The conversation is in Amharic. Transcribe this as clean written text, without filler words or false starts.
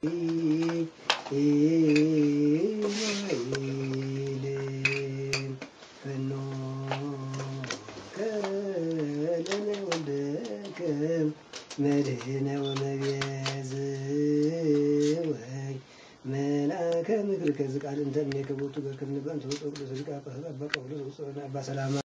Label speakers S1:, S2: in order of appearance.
S1: መድህነ ወመቤዝ ወይ መላከ ምክር ከዝቃል እንደሚከቦቱ በክንበን ተወጥቶ ዝቃ በሰላማ